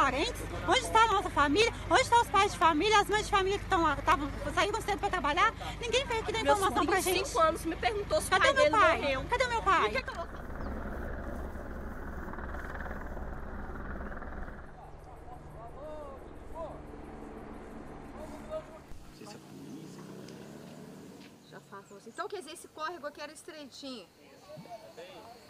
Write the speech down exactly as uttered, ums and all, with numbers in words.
parentes? Onde está a nossa família? Onde estão os pais de família, as mães de família que estão lá, tavam, saíram cedo para trabalhar? Ninguém veio aqui dar informação pra gente. cinco anos me perguntou se o Cadê pai meu dele pai? morreu. Cadê o meu pai? Que que eu... Já faço assim. Então quer dizer, esse córrego aqui era estreitinho?